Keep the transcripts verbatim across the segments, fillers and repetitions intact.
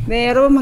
네, 여러분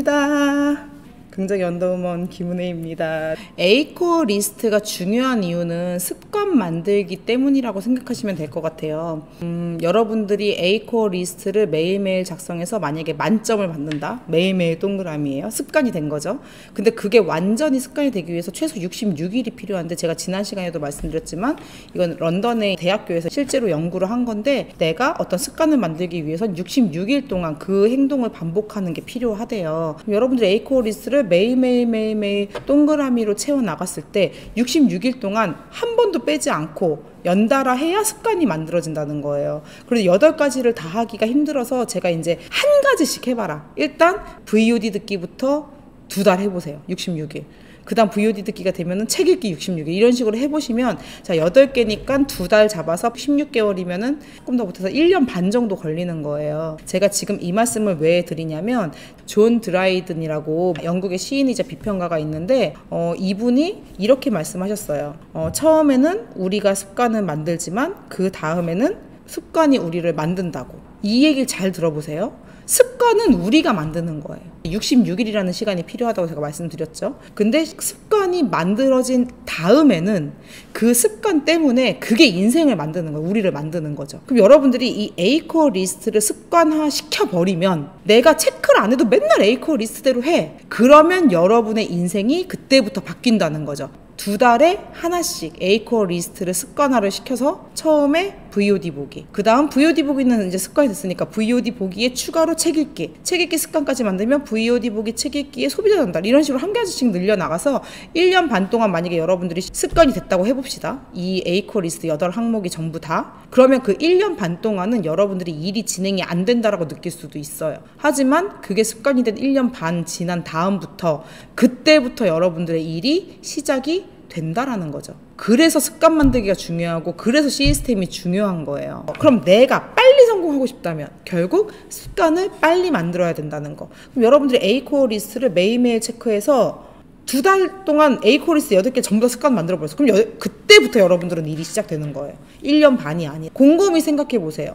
반갑습니다. 긍정의 원더우먼 김은혜입니다. 에이코어 리스트가 중요한 이유는 습관 만들기 때문이라고 생각하시면 될 것 같아요. 음, 여러분들이 에이코어 리스트를 매일매일 작성해서 만약에 만점을 받는다? 매일매일 동그라미예요. 습관이 된 거죠. 근데 그게 완전히 습관이 되기 위해서 최소 육십육 일이 필요한데, 제가 지난 시간에도 말씀드렸지만 이건 런던의 대학교에서 실제로 연구를 한 건데, 내가 어떤 습관을 만들기 위해서는 육십육 일 동안 그 행동을 반복하는 게 필요하대요. 여러분들 에이코어 리스트를 매일매일 매일매일 동그라미로 채워나갔을 때 육십육 일 동안 한 번도 빼지 않고 연달아 해야 습관이 만들어진다는 거예요. 그래서 여덟 가지를 다 하기가 힘들어서 제가 이제 한 가지씩 해봐라. 일단 브이오디 듣기부터 두 달 해보세요. 육십육 일. 그 다음 브이오디 듣기가 되면은 책 읽기 육십육 일. 이런 식으로 해보시면, 자, 여덟 개니까 두 달 잡아서 십육 개월이면은 조금 더 못해서 일 년 반 정도 걸리는 거예요. 제가 지금 이 말씀을 왜 드리냐면, 존 드라이든이라고 영국의 시인이자 비평가가 있는데, 어, 이분이 이렇게 말씀하셨어요. 어, 처음에는 우리가 습관을 만들지만 그 다음에는 습관이 우리를 만든다고. 이 얘기를 잘 들어보세요. 습관은 우리가 만드는 거예요. 육십육 일이라는 시간이 필요하다고 제가 말씀드렸죠. 근데 습관이 만들어진 다음에는 그 습관 때문에 그게 인생을 만드는 거예요. 우리를 만드는 거죠. 그럼 여러분들이 이 에이코어 리스트를 습관화 시켜버리면, 내가 체크를 안 해도 맨날 에이코어 리스트대로 해. 그러면 여러분의 인생이 그때부터 바뀐다는 거죠. 두 달에 하나씩 에이코어 리스트를 습관화를 시켜서 처음에 브이오디 보기, 그 다음 브이오디 보기는 이제 습관이 됐으니까 브이오디 보기에 추가로 책 읽기, 책 읽기 습관까지 만들면 브이오디 보기, 책 읽기에 소비자 전달, 이런 식으로 한 가지씩 늘려나가서 일 년 반 동안 만약에 여러분들이 습관이 됐다고 해봅시다. 이 에이코어 리스트 여덟 항목이 전부 다. 그러면 그 일 년 반 동안은 여러분들이 일이 진행이 안 된다라고 느낄 수도 있어요. 하지만 그게 습관이 된 일 년 반 지난 다음부터, 그때부터 여러분들의 일이 시작이 된다라는 거죠. 그래서 습관 만들기가 중요하고, 그래서 시스템이 중요한 거예요. 그럼 내가 빨리 성공하고 싶다면 결국 습관을 빨리 만들어야 된다는 거. 그럼 여러분들이 에이코어 리스트를 매일매일 체크해서 두 달 동안 에이코어 리스트 여덟 개 전부 다 습관 만들어버렸어. 그럼 여, 그때부터 여러분들은 일이 시작되는 거예요. 일 년 반이 아니에요. 곰곰이 생각해보세요.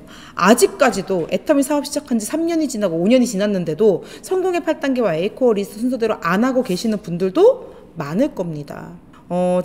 아직까지도 애터미 사업 시작한 지 삼 년이 지나고 오 년이 지났는데도 성공의 팔 단계와 에이코어 리스트 순서대로 안 하고 계시는 분들도 많을 겁니다. 어,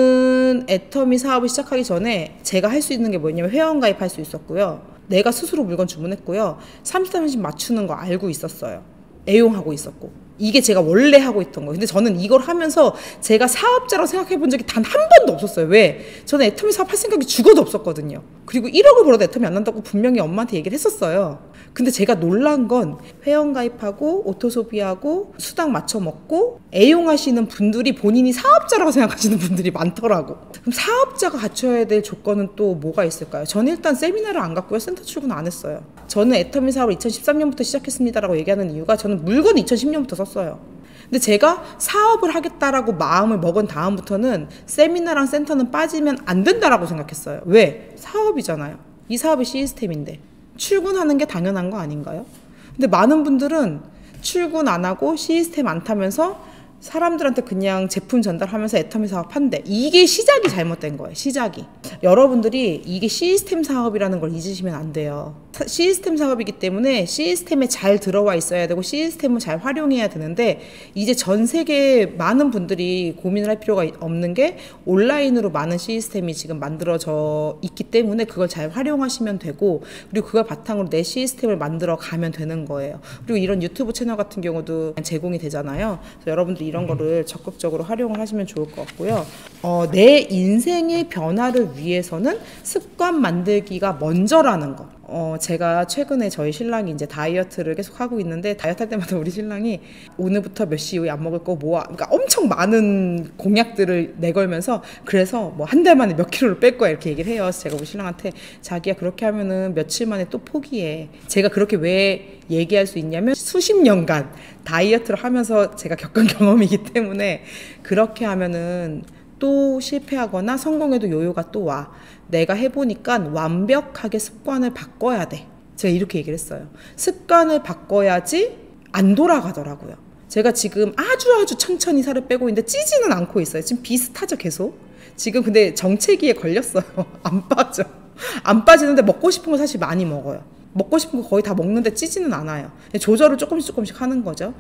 저는 애터미 사업을 시작하기 전에 제가 할 수 있는 게 뭐냐면 회원가입 할 수 있었고요. 내가 스스로 물건 주문했고요. 삼십, 삼십 맞추는 거 알고 있었어요. 애용하고 있었고. 이게 제가 원래 하고 있던 거예요. 근데 저는 이걸 하면서 제가 사업자라고 생각해 본 적이 단 한 번도 없었어요. 왜? 저는 애터미 사업 할 생각이 죽어도 없었거든요. 그리고 일억을 벌어도 애터미 안 난다고 분명히 엄마한테 얘기를 했었어요. 근데 제가 놀란 건 회원가입하고 오토소비하고 수당 맞춰 먹고 애용하시는 분들이 본인이 사업자라고 생각하시는 분들이 많더라고. 그럼 사업자가 갖춰야 될 조건은 또 뭐가 있을까요? 저는 일단 세미나를 안 갔고요. 센터 출근 안 했어요. 저는 애터미 사업을 이천십삼 년부터 시작했습니다라고 얘기하는 이유가, 저는 물건을 이천십 년부터 썼어요. 근데 제가 사업을 하겠다라고 마음을 먹은 다음부터는 세미나랑 센터는 빠지면 안 된다라고 생각했어요. 왜? 사업이잖아요. 이 사업이 시스템인데 출근하는 게 당연한 거 아닌가요? 근데 많은 분들은 출근 안 하고 시스템 안 타면서 사람들한테 그냥 제품 전달하면서 애터미 사업 한대. 이게 시작이 잘못된 거예요. 시작이. 여러분들이 이게 시스템 사업이라는 걸 잊으시면 안 돼요. 사, 시스템 사업이기 때문에 시스템에 잘 들어와 있어야 되고 시스템을 잘 활용해야 되는데, 이제 전 세계 많은 분들이 고민을 할 필요가 없는 게, 온라인으로 많은 시스템이 지금 만들어져 있기 때문에 그걸 잘 활용하시면 되고, 그리고 그걸 바탕으로 내 시스템을 만들어 가면 되는 거예요. 그리고 이런 유튜브 채널 같은 경우도 제공이 되잖아요. 그래서 여러분들이 이런 거를 적극적으로 활용을 하시면 좋을 것 같고요. 어, 내 인생의 변화를 위해서는 습관 만들기가 먼저라는 거. 어, 제가 최근에 저희 신랑이 이제 다이어트를 계속 하고 있는데, 다이어트 할 때마다 우리 신랑이 오늘부터 몇 시 이후에 안 먹을 거 뭐야, 그러니까 엄청 많은 공약들을 내걸면서, 그래서 뭐 한 달 만에 몇 킬로를 뺄 거야 이렇게 얘기를 해요. 그래서 제가 우리 신랑한테, 자기야 그렇게 하면은 며칠 만에 또 포기해. 제가 그렇게 왜 얘기할 수 있냐면, 수십 년간 다이어트를 하면서 제가 겪은 경험이기 때문에, 그렇게 하면은 또 실패하거나 성공해도 요요가 또 와. 내가 해보니까 완벽하게 습관을 바꿔야 돼. 제가 이렇게 얘기를 했어요. 습관을 바꿔야지 안 돌아가더라고요. 제가 지금 아주 아주 천천히 살을 빼고 있는데 찌지는 않고 있어요. 지금 비슷하죠, 계속. 지금 근데 정체기에 걸렸어요. 안 빠져. 안 빠지는데 먹고 싶은 거 사실 많이 먹어요. 먹고 싶은 거 거의 다 먹는데 찌지는 않아요. 조절을 조금씩 조금씩 하는 거죠.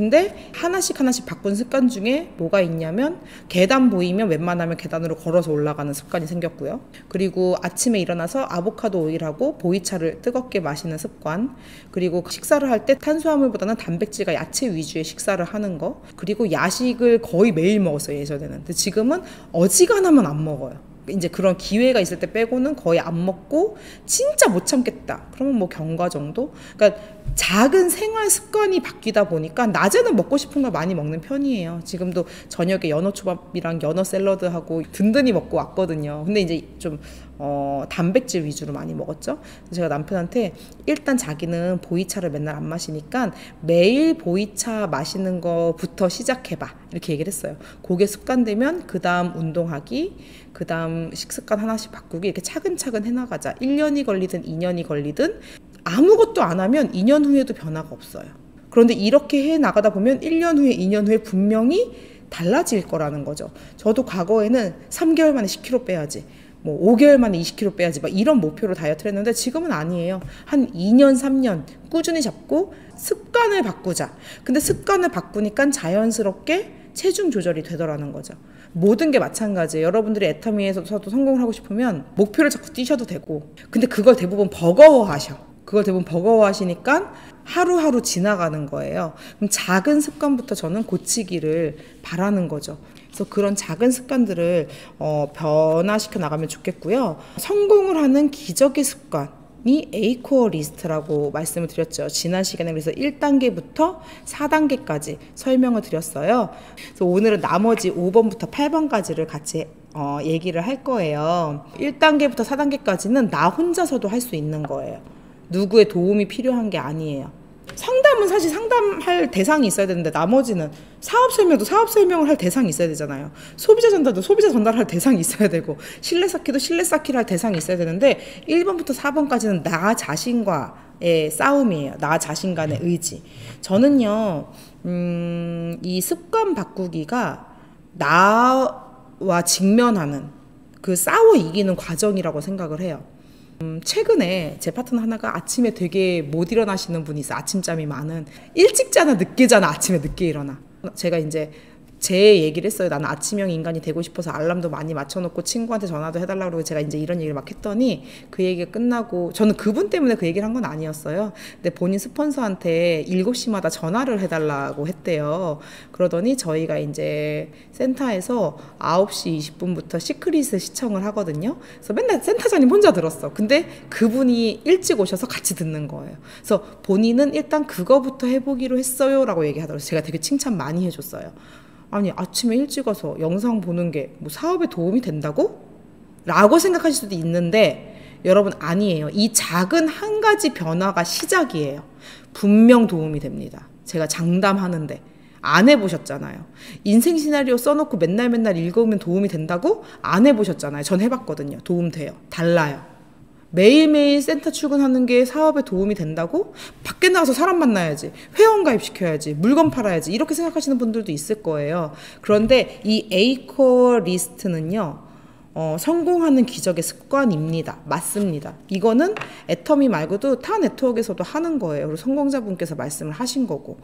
근데 하나씩 하나씩 바꾼 습관 중에 뭐가 있냐면 계단 보이면 웬만하면 계단으로 걸어서 올라가는 습관이 생겼고요. 그리고 아침에 일어나서 아보카도 오일하고 보이차를 뜨겁게 마시는 습관, 그리고 식사를 할 때 탄수화물보다는 단백질과 야채 위주의 식사를 하는 거, 그리고 야식을 거의 매일 먹었어요, 예전에는. 근데 지금은 어지간하면 안 먹어요. 이제 그런 기회가 있을 때 빼고는 거의 안 먹고, 진짜 못 참겠다 그러면 뭐 견과 정도. 그러니까 작은 생활 습관이 바뀌다 보니까 낮에는 먹고 싶은 걸 많이 먹는 편이에요. 지금도 저녁에 연어 초밥이랑 연어 샐러드하고 든든히 먹고 왔거든요. 근데 이제 좀 어, 단백질 위주로 많이 먹었죠. 제가 남편한테 일단 자기는 보이차를 맨날 안 마시니까 매일 보이차 마시는 거부터 시작해봐 이렇게 얘기를 했어요. 그게 습관되면 그 다음 운동하기, 그 다음 식습관 하나씩 바꾸기, 이렇게 차근차근 해나가자. 일 년이 걸리든 이 년이 걸리든 아무것도 안 하면 이 년 후에도 변화가 없어요. 그런데 이렇게 해 나가다 보면 일 년 후에 이 년 후에 분명히 달라질 거라는 거죠. 저도 과거에는 삼 개월 만에 십 킬로그램 빼야지, 뭐 오 개월 만에 이십 킬로그램 빼야지, 막 이런 목표로 다이어트를 했는데 지금은 아니에요. 한 이 년 삼 년 꾸준히 잡고 습관을 바꾸자. 근데 습관을 바꾸니까 자연스럽게 체중 조절이 되더라는 거죠. 모든 게 마찬가지예요. 여러분들이 애터미에서도 성공을 하고 싶으면 목표를 자꾸 뛰셔도 되고, 근데 그걸 대부분 버거워하셔. 그걸 대부분 버거워하시니까 하루하루 지나가는 거예요. 그럼 작은 습관부터 저는 고치기를 바라는 거죠. 그래서 그런 작은 습관들을 어, 변화시켜 나가면 좋겠고요. 성공을 하는 기적의 습관이 에이코어 리스트라고 말씀을 드렸죠. 지난 시간에 그래서 일 단계부터 사 단계까지 설명을 드렸어요. 그래서 오늘은 나머지 오 번부터 팔 번까지를 같이 어, 얘기를 할 거예요. 일 단계부터 사 단계까지는 나 혼자서도 할 수 있는 거예요. 누구의 도움이 필요한 게 아니에요. 상담은 사실 상담할 대상이 있어야 되는데, 나머지는 사업 설명도 사업 설명을 할 대상이 있어야 되잖아요. 소비자 전달도 소비자 전달할 대상이 있어야 되고, 신뢰 쌓기도 신뢰 쌓기를 할 대상이 있어야 되는데, 일 번부터 사 번까지는 나 자신과의 싸움이에요. 나 자신 간의 의지. 저는요, 음, 이 습관 바꾸기가 나와 직면하는 그 싸워 이기는 과정이라고 생각을 해요. 음, 최근에 제 파트너 하나가 아침에 되게 못 일어나시는 분이 있어요. 아침잠이 많은. 일찍 자나 늦게 자나 아침에 늦게 일어나. 제가 이제 제 얘기를 했어요. 나는 아침형 인간이 되고 싶어서 알람도 많이 맞춰놓고 친구한테 전화도 해달라고 그러고, 제가 이제 이런 얘기를 막 했더니 그 얘기가 끝나고, 저는 그분 때문에 그 얘기를 한 건 아니었어요. 근데 본인 스폰서한테 일곱 시마다 전화를 해달라고 했대요. 그러더니 저희가 이제 센터에서 아홉 시 이십 분부터 시크릿을 시청을 하거든요. 그래서 맨날 센터장님 혼자 들었어. 근데 그분이 일찍 오셔서 같이 듣는 거예요. 그래서 본인은 일단 그거부터 해보기로 했어요 라고 얘기하더라고요. 제가 되게 칭찬 많이 해줬어요. 아니, 아침에 일찍 와서 영상 보는 게 뭐 사업에 도움이 된다고? 라고 생각하실 수도 있는데, 여러분 아니에요. 이 작은 한 가지 변화가 시작이에요. 분명 도움이 됩니다. 제가 장담하는데. 안 해보셨잖아요. 인생 시나리오 써놓고 맨날 맨날 읽으면 도움이 된다고? 안 해보셨잖아요. 전 해봤거든요. 도움 돼요. 달라요. 매일매일 센터 출근하는 게 사업에 도움이 된다고? 밖에 나가서 사람 만나야지, 회원가입 시켜야지, 물건 팔아야지, 이렇게 생각하시는 분들도 있을 거예요. 그런데 이 에이코어 리스트는요, 어, 성공하는 기적의 습관입니다. 맞습니다. 이거는 애터미 말고도 타 네트워크에서도 하는 거예요. 그리고 성공자분께서 말씀을 하신 거고.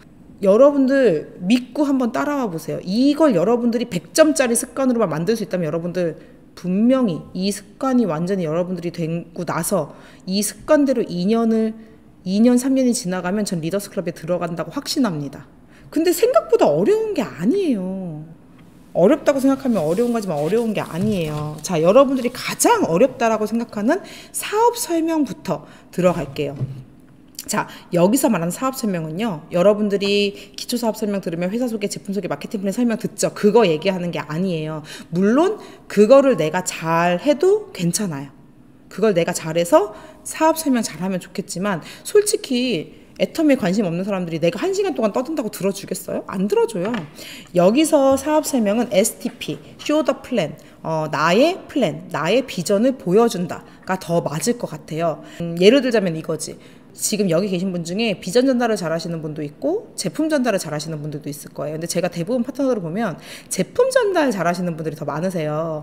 여러분들 믿고 한번 따라와 보세요. 이걸 여러분들이 백 점짜리 습관으로만 만들 수 있다면, 여러분들 분명히 이 습관이 완전히 여러분들이 되고 나서 이 습관대로 이 년을 이 년 삼 년이 지나가면 전 리더스 클럽에 들어간다고 확신합니다. 근데 생각보다 어려운 게 아니에요. 어렵다고 생각하면 어려운 거지만 어려운 게 아니에요. 자, 여러분들이 가장 어렵다라고 생각하는 사업 설명부터 들어갈게요. 자, 여기서 말하는 사업 설명은요, 여러분들이 기초 사업 설명 들으면 회사 소개, 제품 소개, 마케팅 플랜 설명 듣죠. 그거 얘기하는 게 아니에요. 물론 그거를 내가 잘 해도 괜찮아요. 그걸 내가 잘해서 사업 설명 잘하면 좋겠지만, 솔직히 애터미에 관심 없는 사람들이 내가 한 시간 동안 떠든다고 들어주겠어요? 안 들어줘요. 여기서 사업 설명은 에스티피, Show the Plan, 어, 나의 플랜, 나의 비전을 보여준다가 더 맞을 것 같아요. 음, 예를 들자면 이거지. 지금 여기 계신 분 중에 비전 전달을 잘 하시는 분도 있고 제품 전달을 잘 하시는 분들도 있을 거예요. 근데 제가 대부분 파트너를 보면 제품 전달 잘 하시는 분들이 더 많으세요.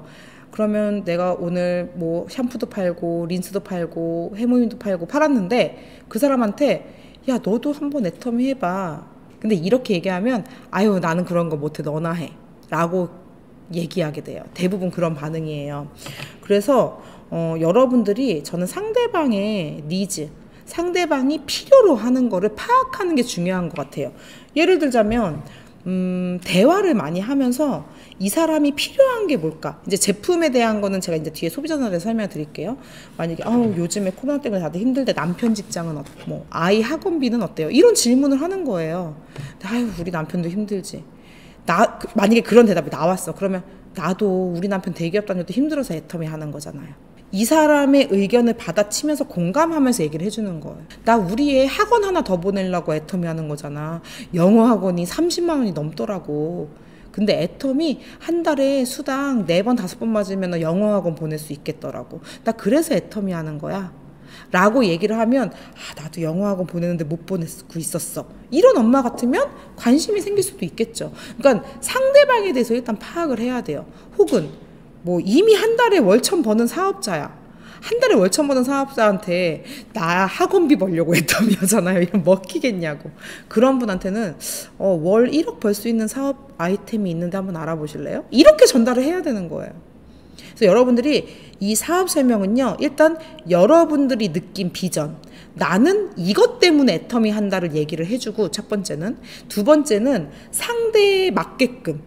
그러면 내가 오늘 뭐 샴푸도 팔고 린스도 팔고 해모임도 팔고 팔았는데 그 사람한테 야 너도 한번 애터미 해봐. 근데 이렇게 얘기하면 아유 나는 그런 거 못해 너나 해 라고 얘기하게 돼요. 대부분 그런 반응이에요. 그래서 어, 여러분들이 저는 상대방의 니즈, 상대방이 필요로 하는 거를 파악하는 게 중요한 것 같아요. 예를 들자면 음, 대화를 많이 하면서 이 사람이 필요한 게 뭘까? 이제 제품에 대한 거는 제가 이제 뒤에 소비자전환에 설명을 드릴게요. 만약에 아우 요즘에 코로나 때문에 다들 힘들대. 남편 직장은 어, 뭐 아이 학원비는 어때요? 이런 질문을 하는 거예요. 아유 우리 남편도 힘들지. 나 그, 만약에 그런 대답이 나왔어. 그러면 나도 우리 남편 대기업 다녀도 힘들어서 애터미 하는 거잖아요. 이 사람의 의견을 받아치면서 공감하면서 얘기를 해주는 거예요. 나 우리 애 학원 하나 더 보내려고 애터미 하는 거잖아. 영어 학원이 삼십만 원이 넘더라고. 근데 애터미 한 달에 수당 네 번 다섯 번 맞으면 영어 학원 보낼 수 있겠더라고. 나 그래서 애터미 하는 거야 라고 얘기를 하면 아 나도 영어 학원 보내는데 못 보내고 있었어. 이런 엄마 같으면 관심이 생길 수도 있겠죠. 그러니까 상대방에 대해서 일단 파악을 해야 돼요. 혹은 뭐 이미 한 달에 월천 버는 사업자야. 한 달에 월천 버는 사업자한테 나 학원비 벌려고 애터미 하잖아요. 이런 먹히겠냐고. 그런 분한테는 어, 월 일억 벌 수 있는 사업 아이템이 있는데 한번 알아보실래요? 이렇게 전달을 해야 되는 거예요. 그래서 여러분들이 이 사업 설명은요. 일단 여러분들이 느낀 비전. 나는 이것 때문에 애터미 한다를 얘기를 해주고 첫 번째는. 두 번째는 상대에 맞게끔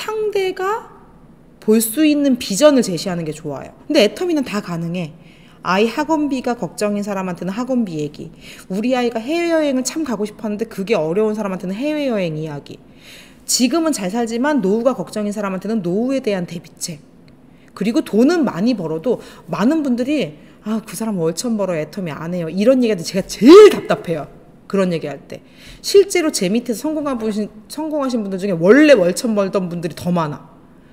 상대가 볼 수 있는 비전을 제시하는 게 좋아요. 근데 애터미는 다 가능해. 아이 학원비가 걱정인 사람한테는 학원비 얘기. 우리 아이가 해외여행을 참 가고 싶었는데 그게 어려운 사람한테는 해외여행 이야기. 지금은 잘 살지만 노후가 걱정인 사람한테는 노후에 대한 대비책. 그리고 돈은 많이 벌어도 많은 분들이 아, 그 사람 월천 벌어 애터미 안 해요. 이런 얘기할 때 제가 제일 답답해요. 그런 얘기할 때. 실제로 제 밑에서 성공한 분, 성공하신 분들 중에 원래 월천 벌던 분들이 더 많아.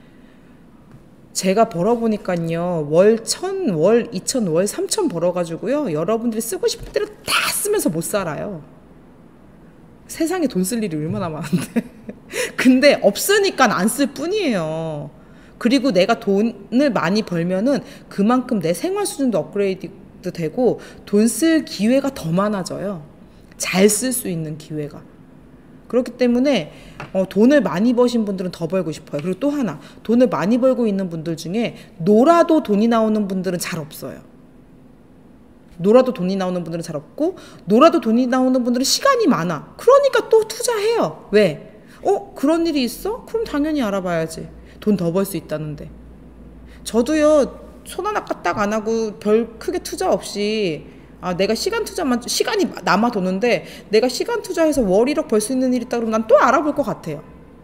제가 벌어보니까요. 월 천, 월 이천, 월 삼천 벌어가지고요. 여러분들이 쓰고 싶은 대로 다 쓰면서 못 살아요. 세상에 돈 쓸 일이 얼마나 많은데. 근데 없으니까 안 쓸 뿐이에요. 그리고 내가 돈을 많이 벌면은 그만큼 내 생활 수준도 업그레이드 되고 돈 쓸 기회가 더 많아져요. 잘 쓸 수 있는 기회가. 그렇기 때문에 어, 돈을 많이 버신 분들은 더 벌고 싶어요. 그리고 또 하나, 돈을 많이 벌고 있는 분들 중에 놀아도 돈이 나오는 분들은 잘 없어요. 놀아도 돈이 나오는 분들은 잘 없고 놀아도 돈이 나오는 분들은 시간이 많아. 그러니까 또 투자해요. 왜? 어? 그런 일이 있어? 그럼 당연히 알아봐야지. 돈 더 벌 수 있다는데. 저도요. 손 하나 까딱 안 하고 별 크게 투자 없이 아, 내가 시간 투자만, 시간이 남아 도는데 내가 시간 투자해서 월 일억 벌 수 있는 일이 있다 그러면 난 또 알아볼 것 같아요.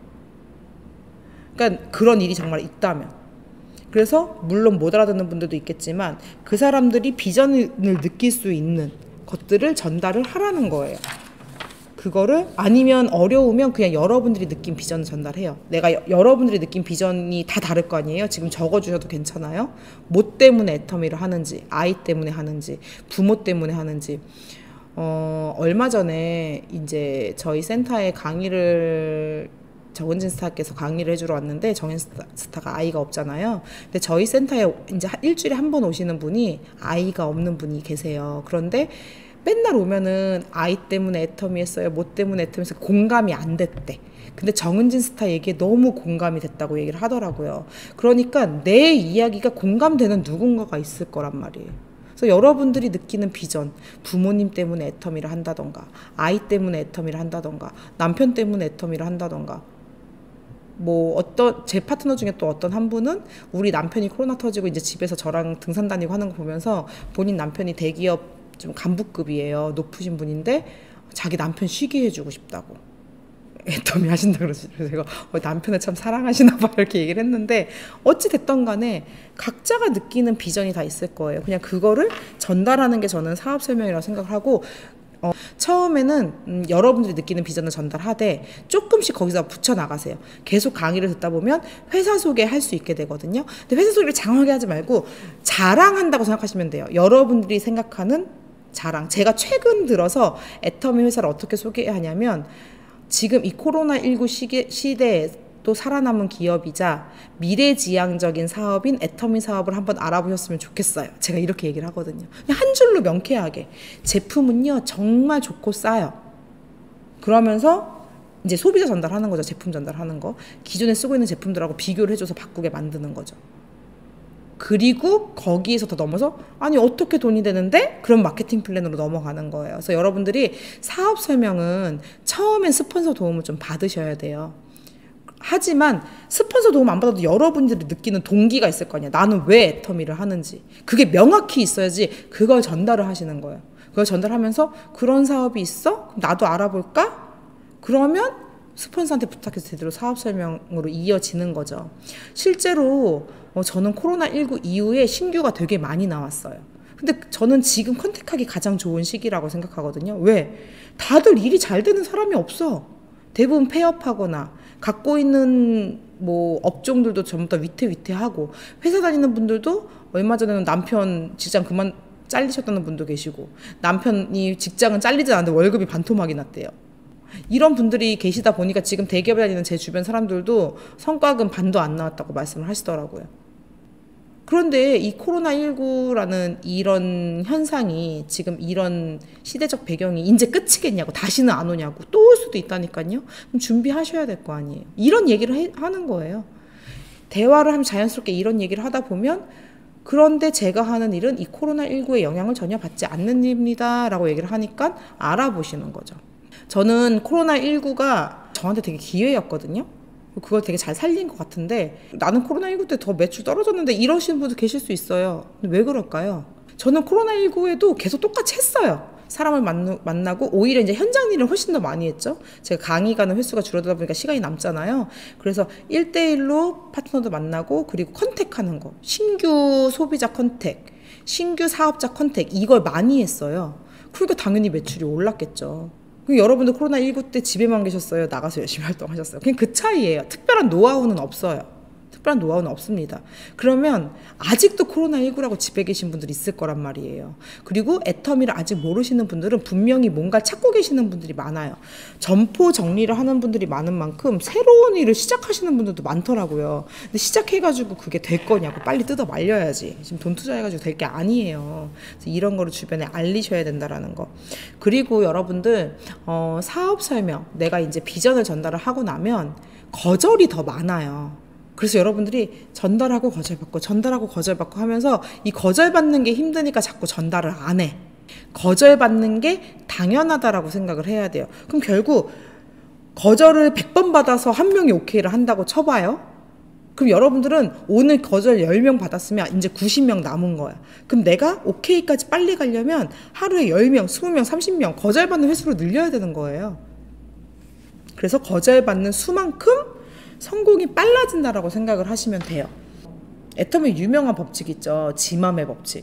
그러니까 그런 일이 정말 있다면. 그래서 물론 못 알아듣는 분들도 있겠지만 그 사람들이 비전을 느낄 수 있는 것들을 전달을 하라는 거예요. 그거를 아니면 어려우면 그냥 여러분들이 느낀 비전을 전달해요. 내가 여, 여러분들이 느낀 비전이 다 다를 거 아니에요. 지금 적어주셔도 괜찮아요. 뭐 때문에 애터미를 하는지, 아이 때문에 하는지, 부모 때문에 하는지. 어, 얼마 전에 이제 저희 센터에 강의를 정은진 스타께서 강의를 해주러 왔는데 정은진 스타가 아이가 없잖아요. 근데 저희 센터에 이제 일주일에 한 번 오시는 분이 아이가 없는 분이 계세요. 그런데 맨날 오면은 아이 때문에 애터미 했어요. 뭐 때문에 애터미 했어요. 공감이 안 됐대. 근데 정은진 스타 얘기에 너무 공감이 됐다고 얘기를 하더라고요. 그러니까 내 이야기가 공감되는 누군가가 있을 거란 말이에요. 그래서 여러분들이 느끼는 비전, 부모님 때문에 애터미를 한다던가, 아이 때문에 애터미를 한다던가, 남편 때문에 애터미를 한다던가, 뭐 어떤 제 파트너 중에 또 어떤 한 분은 우리 남편이 코로나 터지고 이제 집에서 저랑 등산 다니고 하는 거 보면서 본인 남편이 대기업 좀 간부급이에요. 높으신 분인데 자기 남편 쉬게 해주고 싶다고 애터미 하신다 그러시죠. 그래서 제가 어, 남편을 참 사랑하시나 봐 이렇게 얘기를 했는데 어찌 됐던 간에 각자가 느끼는 비전이 다 있을 거예요. 그냥 그거를 전달하는 게 저는 사업 설명이라고 생각을 하고 어, 처음에는 음, 여러분들이 느끼는 비전을 전달하되 조금씩 거기서 붙여나가세요. 계속 강의를 듣다 보면 회사 소개할 수 있게 되거든요. 근데 회사 소개를 장하게 하지 말고 자랑한다고 생각하시면 돼요. 여러분들이 생각하는 자랑. 제가 최근 들어서 애터미 회사를 어떻게 소개하냐면 지금 이 코로나십구 시기, 시대에 또 살아남은 기업이자 미래지향적인 사업인 애터미 사업을 한번 알아보셨으면 좋겠어요. 제가 이렇게 얘기를 하거든요. 그냥 한 줄로 명쾌하게 제품은요 정말 좋고 싸요. 그러면서 이제 소비자 전달하는 거죠. 제품 전달하는 거. 기존에 쓰고 있는 제품들하고 비교를 해줘서 바꾸게 만드는 거죠. 그리고 거기에서 더 넘어서 아니 어떻게 돈이 되는데? 그런 마케팅 플랜으로 넘어가는 거예요. 그래서 여러분들이 사업 설명은 처음엔 스폰서 도움을 좀 받으셔야 돼요. 하지만 스폰서 도움 안 받아도 여러분들이 느끼는 동기가 있을 거 아니야. 나는 왜 애터미를 하는지. 그게 명확히 있어야지 그걸 전달을 하시는 거예요. 그걸 전달하면서 그런 사업이 있어? 나도 알아볼까? 그러면 스폰서한테 부탁해서 제대로 사업 설명으로 이어지는 거죠. 실제로 어, 저는 코로나십구 이후에 신규가 되게 많이 나왔어요. 근데 저는 지금 컨택하기 가장 좋은 시기라고 생각하거든요. 왜? 다들 일이 잘 되는 사람이 없어. 대부분 폐업하거나 갖고 있는 뭐 업종들도 전부 다 위태위태하고 회사 다니는 분들도 얼마 전에는 남편 직장 그만 잘리셨다는 분도 계시고 남편이 직장은 잘리지 않았는데 월급이 반토막이 났대요. 이런 분들이 계시다 보니까 지금 대기업에 다니는 제 주변 사람들도 성과금 반도 안 나왔다고 말씀을 하시더라고요. 그런데 이 코로나십구라는 이런 현상이 지금 이런 시대적 배경이 이제 끝이겠냐고 다시는 안 오냐고 또 올 수도 있다니까요. 그럼 준비하셔야 될 거 아니에요. 이런 얘기를 해, 하는 거예요. 대화를 하면 자연스럽게 이런 얘기를 하다 보면 그런데 제가 하는 일은 이 코로나십구의 영향을 전혀 받지 않는 일입니다 라고 얘기를 하니까 알아보시는 거죠. 저는 코로나십구가 저한테 되게 기회였거든요. 그걸 되게 잘 살린 것 같은데 나는 코로나십구 때 더 매출 떨어졌는데 이러시는 분도 계실 수 있어요. 왜 그럴까요? 저는 코로나십구에도 계속 똑같이 했어요. 사람을 만나, 만나고 오히려 이제 현장 일을 훨씬 더 많이 했죠. 제가 강의 가는 횟수가 줄어들다 보니까 시간이 남잖아요. 그래서 일 대일로 파트너도 만나고 그리고 컨택하는 거. 신규 소비자 컨택, 신규 사업자 컨택 이걸 많이 했어요. 그러니까 당연히 매출이 올랐겠죠. 여러분도 코로나십구 때 집에만 계셨어요? 나가서 열심히 활동하셨어요? 그냥 그 차이예요. 특별한 노하우는 없어요. 특별한 노하우는 없습니다. 그러면 아직도 코로나십구라고 집에 계신 분들이 있을 거란 말이에요. 그리고 애터미를 아직 모르시는 분들은 분명히 뭔가 찾고 계시는 분들이 많아요. 점포 정리를 하는 분들이 많은 만큼 새로운 일을 시작하시는 분들도 많더라고요. 근데 시작해가지고 그게 될 거냐고 빨리 뜯어 말려야지. 지금 돈 투자해가지고 될 게 아니에요. 그래서 이런 거를 주변에 알리셔야 된다라는 거. 그리고 여러분들 어, 사업 설명 내가 이제 비전을 전달을 하고 나면 거절이 더 많아요. 그래서 여러분들이 전달하고 거절받고 전달하고 거절받고 하면서 이 거절받는 게 힘드니까 자꾸 전달을 안 해. 거절받는 게 당연하다라고 생각을 해야 돼요. 그럼 결국 거절을 백 번 받아서 한 명이 오케이를 한다고 쳐봐요. 그럼 여러분들은 오늘 거절 열 명 받았으면 이제 구십 명 남은 거야. 그럼 내가 오케이까지 빨리 가려면 하루에 열 명, 이십 명, 삼십 명 거절받는 횟수를 늘려야 되는 거예요. 그래서 거절받는 수만큼 성공이 빨라진다라고 생각을 하시면 돼요. 애터미 유명한 법칙 있죠. 지맘의 법칙.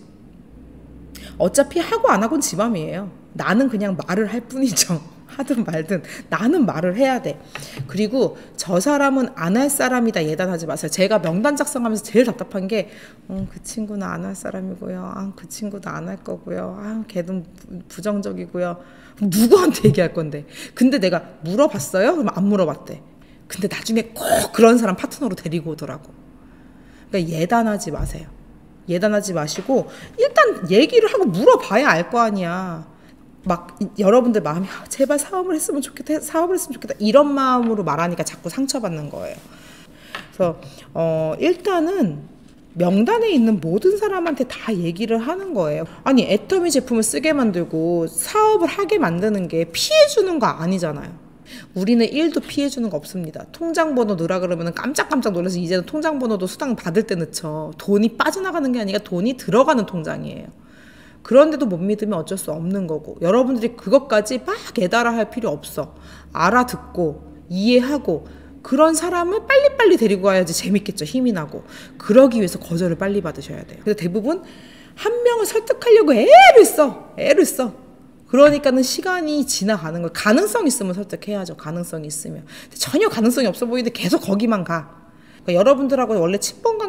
어차피 하고 안 하고는 지맘이에요. 나는 그냥 말을 할 뿐이죠. 하든 말든 나는 말을 해야 돼. 그리고 저 사람은 안 할 사람이다 예단하지 마세요. 제가 명단 작성하면서 제일 답답한 게 어, 그 친구는 안 할 사람이고요. 아, 그 친구도 안 할 거고요. 아, 걔는 부정적이고요. 누구한테 얘기할 건데. 근데 내가 물어봤어요? 그러면 안 물어봤대. 근데 나중에 꼭 그런 사람 파트너로 데리고 오더라고. 그러니까 예단하지 마세요. 예단하지 마시고 일단 얘기를 하고 물어봐야 알 거 아니야. 막 여러분들 마음이 아, 제발 사업을 했으면 좋겠다, 사업을 했으면 좋겠다 이런 마음으로 말하니까 자꾸 상처받는 거예요. 그래서 어, 일단은 명단에 있는 모든 사람한테 다 얘기를 하는 거예요. 아니 애터미 제품을 쓰게 만들고 사업을 하게 만드는 게 피해주는 거 아니잖아요. 우리는 일도 피해주는 거 없습니다. 통장번호 넣으라 그러면 깜짝깜짝 놀라서 이제는 통장번호도 수당 받을 때 넣죠. 돈이 빠져나가는 게 아니라 돈이 들어가는 통장이에요. 그런데도 못 믿으면 어쩔 수 없는 거고 여러분들이 그것까지 막 애달아 할 필요 없어. 알아듣고 이해하고 그런 사람을 빨리빨리 데리고 와야지 재밌겠죠. 힘이 나고. 그러기 위해서 거절을 빨리 받으셔야 돼요. 그래서 대부분 한 명을 설득하려고 애를 써. 애를 써. 그러니까는 시간이 지나가는 거예요. 가능성 있으면 설득해야죠. 가능성이 있으면. 전혀 가능성이 없어 보이는데 계속 거기만 가. 그러니까 여러분들하고 원래 친분 관계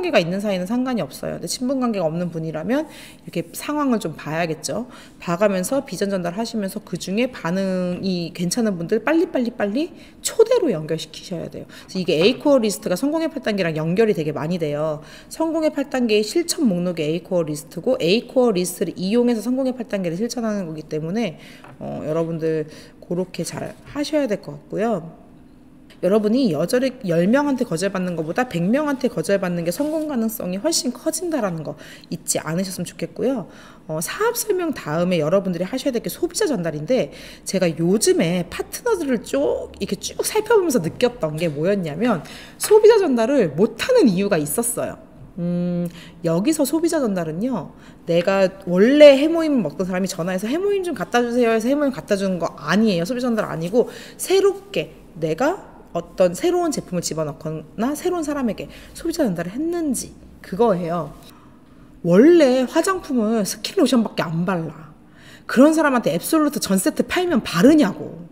관계가 있는 사이는 상관이 없어요. 근데 친분 관계가 없는 분이라면 이렇게 상황을 좀 봐야겠죠. 봐가면서 비전 전달하시면서 그 중에 반응이 괜찮은 분들 빨리빨리 빨리 초대로 연결시키셔야 돼요. 그래서 이게 A코어 리스트가 성공의 팔 단계랑 연결이 되게 많이 돼요. 성공의 팔 단계의 실천 목록이 A코어 리스트고 A코어 리스트를 이용해서 성공의 팔 단계를 실천하는 거기 때문에 어, 여러분들 그렇게 잘 하셔야 될 것 같고요. 여러분이 여절에 열 명한테 거절받는 것보다 백 명한테 거절받는 게 성공 가능성이 훨씬 커진다라는 거 잊지 않으셨으면 좋겠고요. 어, 사업 설명 다음에 여러분들이 하셔야 될 게 소비자 전달인데, 제가 요즘에 파트너들을 쭉 이렇게 쭉 살펴보면서 느꼈던 게 뭐였냐면, 소비자 전달을 못하는 이유가 있었어요. 음, 여기서 소비자 전달은요, 내가 원래 해모임 먹던 사람이 전화해서 해모임 좀 갖다 주세요 해서 해모임 갖다 주는 거 아니에요. 소비자 전달 아니고, 새롭게 내가 어떤 새로운 제품을 집어넣거나 새로운 사람에게 소비자 전달을 했는지, 그거예요. 원래 화장품을 스킨 로션밖에 안 발라. 그런 사람한테 앱솔루트 전 세트 팔면 바르냐고.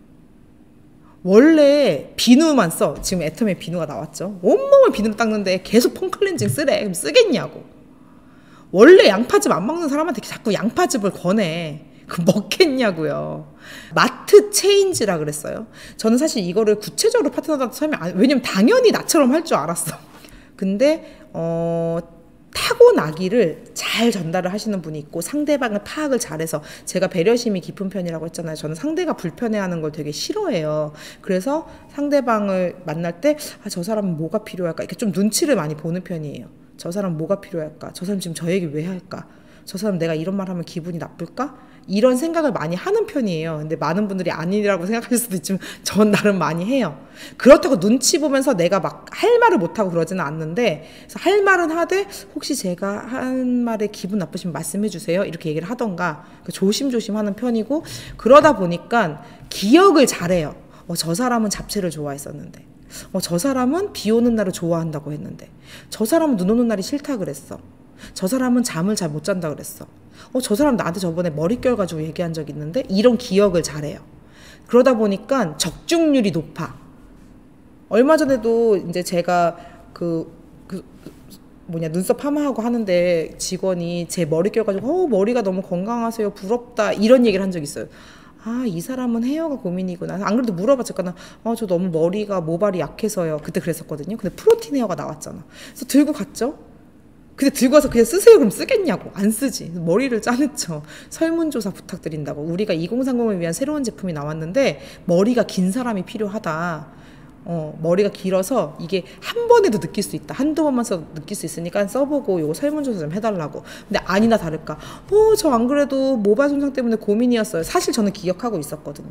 원래 비누만 써. 지금 애터미 비누가 나왔죠. 온몸을 비누로 닦는데 계속 폼클렌징 쓰래. 그럼 쓰겠냐고. 원래 양파즙 안 먹는 사람한테 자꾸 양파즙을 권해. 그 먹겠냐고요. 마트 체인지라 그랬어요. 저는 사실 이거를 구체적으로 파트너들한테 설명 안, 왜냐면 당연히 나처럼 할 줄 알았어. 근데 어, 타고나기를 잘 전달을 하시는 분이 있고, 상대방을 파악을 잘해서, 제가 배려심이 깊은 편이라고 했잖아요. 저는 상대가 불편해하는 걸 되게 싫어해요. 그래서 상대방을 만날 때 아, 저 사람은 뭐가 필요할까, 이렇게 좀 눈치를 많이 보는 편이에요. 저 사람 뭐가 필요할까, 저 사람 지금 저 얘기 왜 할까, 저 사람 내가 이런 말 하면 기분이 나쁠까? 이런 생각을 많이 하는 편이에요. 근데 많은 분들이 아니라고 생각하실 수도 있지만 전 나름 많이 해요. 그렇다고 눈치 보면서 내가 막 할 말을 못하고 그러지는 않는데, 그래서 할 말은 하되 혹시 제가 한 말에 기분 나쁘시면 말씀해 주세요 이렇게 얘기를 하던가 조심조심 하는 편이고, 그러다 보니까 기억을 잘해요. 어, 저 사람은 잡채를 좋아했었는데, 어, 저 사람은 비 오는 날을 좋아한다고 했는데, 저 사람은 눈 오는 날이 싫다 그랬어, 저 사람은 잠을 잘 못 잔다 그랬어, 어, 저 사람 나한테 저번에 머릿결 가지고 얘기한 적 있는데, 이런 기억을 잘해요. 그러다 보니까 적중률이 높아. 얼마 전에도 이제 제가 그, 그 뭐냐 눈썹 파마하고 하는데 직원이 제 머릿결 가지고 어, 머리가 너무 건강하세요, 부럽다, 이런 얘기를 한 적 있어요. 아, 이 사람은 헤어가 고민이구나. 안 그래도 물어봤잖아. 어, 저 너무 머리가 모발이 약해서요. 그때 그랬었거든요. 근데 프로틴 헤어가 나왔잖아. 그래서 들고 갔죠. 근데 들고 와서 그냥 쓰세요 그럼 쓰겠냐고. 안 쓰지. 머리를 짜냈죠. 설문조사 부탁드린다고. 우리가 이공삼공을 위한 새로운 제품이 나왔는데 머리가 긴 사람이 필요하다. 어, 머리가 길어서 이게 한 번에도 느낄 수 있다. 한두 번만 써도 느낄 수 있으니까 써보고 요거 설문조사 좀 해달라고. 근데 아니나 다를까, 어, 저 안 그래도 모발 손상 때문에 고민이었어요. 사실 저는 기억하고 있었거든요.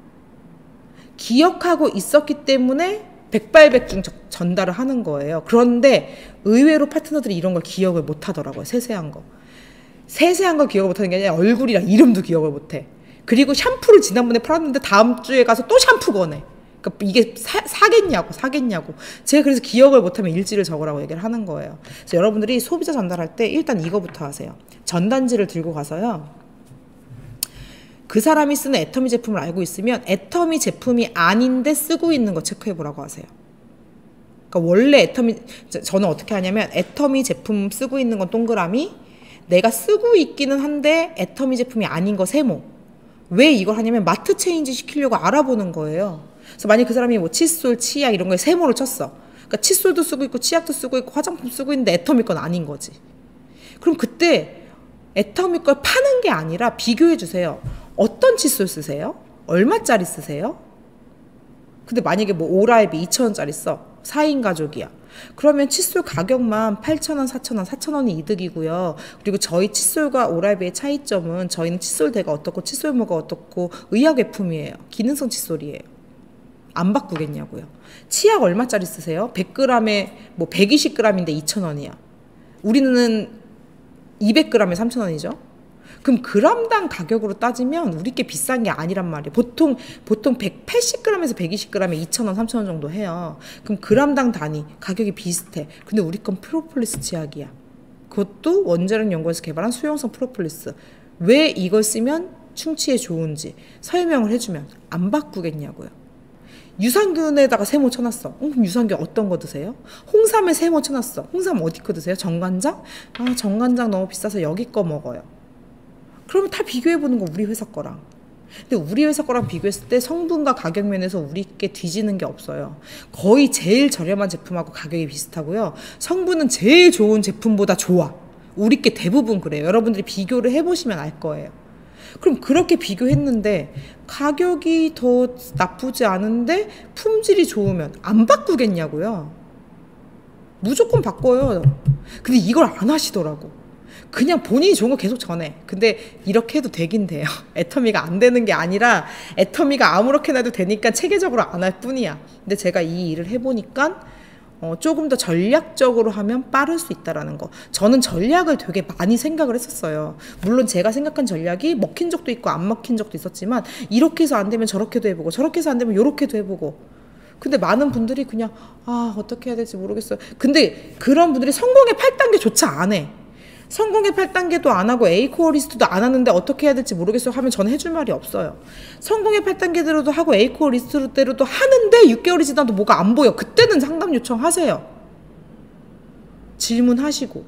기억하고 있었기 때문에 백발백중 전달을 하는 거예요. 그런데 의외로 파트너들이 이런 걸 기억을 못 하더라고요. 세세한 거. 세세한 걸 기억을 못 하는 게 아니라 얼굴이랑 이름도 기억을 못 해. 그리고 샴푸를 지난번에 팔았는데 다음 주에 가서 또 샴푸 거네. 그러니까 이게 사, 사겠냐고 사겠냐고. 제가 그래서 기억을 못하면 일지를 적으라고 얘기를 하는 거예요. 그래서 여러분들이 소비자 전달할 때 일단 이거부터 하세요. 전단지를 들고 가서요, 그 사람이 쓰는 애터미 제품을 알고 있으면 애터미 제품이 아닌데 쓰고 있는 거 체크해보라고 하세요. 그러니까 원래 애터미, 저는 어떻게 하냐면 애터미 제품 쓰고 있는 건 동그라미, 내가 쓰고 있기는 한데 애터미 제품이 아닌 거 세모. 왜 이걸 하냐면 마트 체인지 시키려고 알아보는 거예요. 그래서 만약 그 사람이 뭐 칫솔, 치약 이런 거에 세모를 쳤어. 그러니까 칫솔도 쓰고 있고 치약도 쓰고 있고 화장품 쓰고 있는데 애터미 건 아닌 거지. 그럼 그때 애터미 걸 파는 게 아니라 비교해 주세요. 어떤 칫솔 쓰세요? 얼마짜리 쓰세요? 근데 만약에 뭐 오라이비 이천 원짜리 써. 사 인 가족이야. 그러면 칫솔 가격만 팔천 원, 사천 원, 사천 원이 이득이고요. 그리고 저희 칫솔과 오라이비의 차이점은 저희는 칫솔대가 어떻고 칫솔모가 어떻고 의약외품이에요. 기능성 칫솔이에요. 안 바꾸겠냐고요. 치약 얼마짜리 쓰세요? 백 그램에 뭐 백이십 그램인데 이천 원이야. 우리는 이백 그램에 삼천 원이죠. 그럼 그램당 가격으로 따지면 우리 게 비싼 게 아니란 말이에요. 보통 보통 백팔십 그램에서 백이십 그램에 이천 원, 삼천 원 정도 해요. 그럼 그램당 단위 가격이 비슷해. 근데 우리 건 프로폴리스 치약이야. 그것도 원자력 연구에서 개발한 수용성 프로폴리스. 왜 이걸 쓰면 충치에 좋은지 설명을 해주면 안 바꾸겠냐고요. 유산균에다가 세모 쳐놨어. 어, 그럼 유산균 어떤 거 드세요? 홍삼에 세모 쳐놨어. 홍삼 어디 거 드세요? 정관장? 아, 정관장 너무 비싸서 여기 거 먹어요. 그러면 다 비교해보는 거 우리 회사 거랑. 근데 우리 회사 거랑 비교했을 때 성분과 가격 면에서 우리께 뒤지는 게 없어요. 거의 제일 저렴한 제품하고 가격이 비슷하고요. 성분은 제일 좋은 제품보다 좋아. 우리께 대부분 그래요. 여러분들이 비교를 해보시면 알 거예요. 그럼 그렇게 비교했는데 가격이 더 나쁘지 않은데 품질이 좋으면 안 바꾸겠냐고요. 무조건 바꿔요. 근데 이걸 안 하시더라고. 그냥 본인이 좋은 거 계속 전해. 근데 이렇게 해도 되긴 돼요. 애터미가 안 되는 게 아니라 애터미가 아무렇게나 해도 되니까 체계적으로 안 할 뿐이야. 근데 제가 이 일을 해보니까 어, 조금 더 전략적으로 하면 빠를 수 있다라는 거. 저는 전략을 되게 많이 생각을 했었어요. 물론 제가 생각한 전략이 먹힌 적도 있고 안 먹힌 적도 있었지만 이렇게 해서 안 되면 저렇게도 해보고 저렇게 해서 안 되면 요렇게도 해보고. 근데 많은 분들이 그냥 아 어떻게 해야 될지 모르겠어요. 근데 그런 분들이 성공의 팔 단계조차 안 해. 성공의 팔 단계도 안 하고 A코어 리스트도 안 하는데 어떻게 해야 될지 모르겠어요 하면 저는 해줄 말이 없어요. 성공의 팔 단계대로도 하고 A코어 리스트대로도 하는데 육 개월이 지나도 뭐가 안 보여. 그때는 상담 요청하세요. 질문하시고.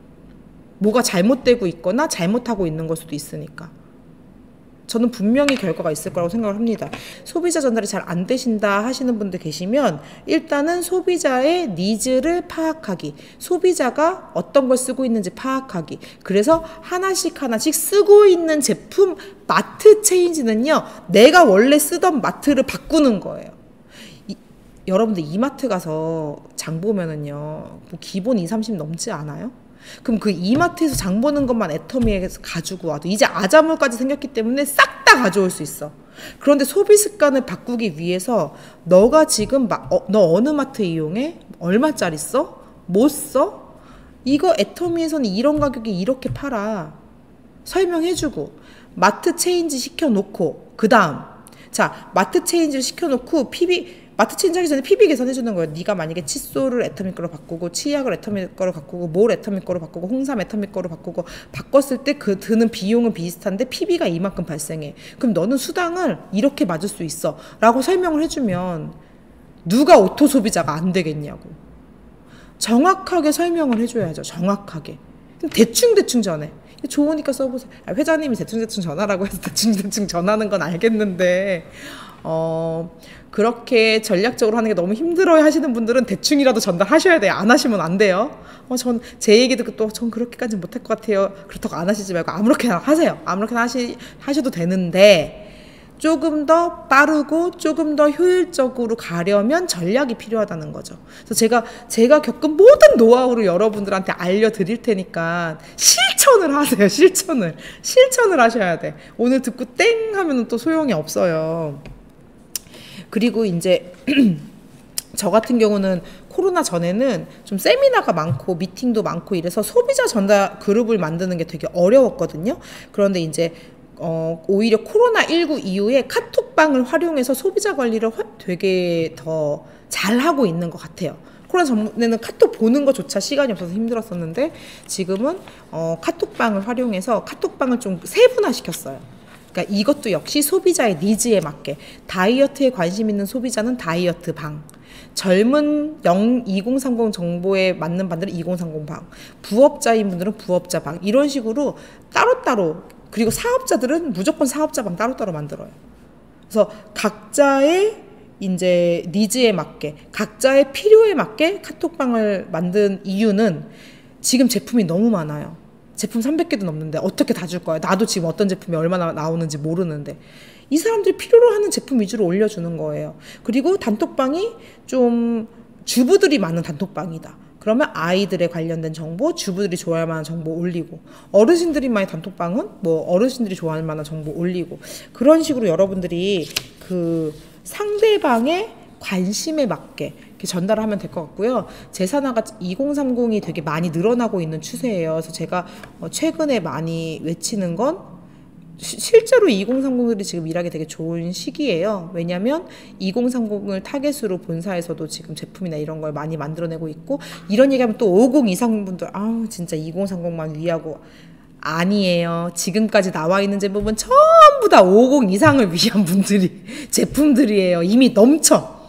뭐가 잘못되고 있거나 잘못하고 있는 걸 수도 있으니까. 저는 분명히 결과가 있을 거라고 생각을 합니다. 소비자 전달이 잘 안 되신다 하시는 분들 계시면 일단은 소비자의 니즈를 파악하기, 소비자가 어떤 걸 쓰고 있는지 파악하기, 그래서 하나씩 하나씩 쓰고 있는 제품 마트 체인지는요, 내가 원래 쓰던 마트를 바꾸는 거예요. 이, 여러분들 이마트 가서 장 보면은요, 뭐 기본 이, 삼십 넘지 않아요? 그럼 그 이마트에서 장 보는 것만 애터미에서 가지고 와도 이제 아자물까지 생겼기 때문에 싹 다 가져올 수 있어. 그런데 소비 습관을 바꾸기 위해서 너가 지금 마, 어, 너 어느 마트 이용해? 얼마짜리 써? 뭐 써? 이거 애터미에서는 이런 가격이 이렇게 팔아. 설명해주고 마트 체인지 시켜놓고 그 다음 자 마트 체인지를 시켜놓고 피비 마트 체인지 하기 전에 피비 계산해주는 거예요. 네가 만약에 칫솔을 애터미 거로 바꾸고 치약을 애터미 거로 바꾸고 뭘 애터미 거로 바꾸고 홍삼 애터미 거로 바꾸고 바꿨을 때 그 드는 비용은 비슷한데 피비가 이만큼 발생해. 그럼 너는 수당을 이렇게 맞을 수 있어 라고 설명을 해주면 누가 오토 소비자가 안 되겠냐고. 정확하게 설명을 해줘야죠. 정확하게. 대충대충 전해. 좋으니까 써보세요. 아, 회장님이 대충대충 전하라고 해서 대충대충 전하는 건 알겠는데 어, 그렇게 전략적으로 하는 게 너무 힘들어요 하시는 분들은 대충이라도 전달하셔야 돼요. 안 하시면 안 돼요. 어, 전 제 얘기 듣고 또 전 그렇게까지는 못할 것 같아요. 그렇다고 안 하시지 말고 아무렇게나 하세요. 아무렇게나 하시, 하셔도 되는데 조금 더 빠르고 조금 더 효율적으로 가려면 전략이 필요하다는 거죠. 그래서 제가 제가 겪은 모든 노하우를 여러분들한테 알려드릴 테니까 실천을 하세요. 실천을 실천을 하셔야 돼. 오늘 듣고 땡 하면은 또 소용이 없어요. 그리고 이제 저 같은 경우는 코로나 전에는 좀 세미나가 많고 미팅도 많고 이래서 소비자 전달 그룹을 만드는 게 되게 어려웠거든요. 그런데 이제 어, 오히려 코로나십구 이후에 카톡방을 활용해서 소비자 관리를 화, 되게 더 잘하고 있는 것 같아요. 코로나 전에는 카톡 보는 것조차 시간이 없어서 힘들었었는데 지금은 어, 카톡방을 활용해서 카톡방을 좀 세분화시켰어요. 그러니까 이것도 역시 소비자의 니즈에 맞게 다이어트에 관심 있는 소비자는 다이어트 방, 젊은 영 이공삼공 정보에 맞는 반들은 이공삼공 방, 부업자인 분들은 부업자 방 이런 식으로 따로따로 그리고 사업자들은 무조건 사업자 방 따로따로 만들어요. 그래서 각자의 이제 니즈에 맞게 각자의 필요에 맞게 카톡방을 만든 이유는 지금 제품이 너무 많아요. 제품 삼백 개도 넘는데 어떻게 다 줄 거야. 나도 지금 어떤 제품이 얼마나 나오는지 모르는데 이 사람들이 필요로 하는 제품 위주로 올려주는 거예요. 그리고 단톡방이 좀 주부들이 많은 단톡방이다. 그러면 아이들에 관련된 정보, 주부들이 좋아할 만한 정보 올리고 어르신들이 많이 단톡방은 뭐 어르신들이 좋아할 만한 정보 올리고 그런 식으로 여러분들이 그 상대방의 관심에 맞게 이렇게 전달을 하면 될 것 같고요. 제사나가 이공삼공이 되게 많이 늘어나고 있는 추세예요. 그래서 제가 최근에 많이 외치는 건 시, 실제로 이공삼공들이 지금 일하기 되게 좋은 시기예요. 왜냐하면 이공삼공을 타겟으로 본사에서도 지금 제품이나 이런 걸 많이 만들어내고 있고 이런 얘기하면 또 오십 이상 분들 아우 진짜 이공삼공만 위하고 아니에요. 지금까지 나와 있는 제품은 전부 다 오십 이상을 위한 분들이 제품들이에요. 이미 넘쳐.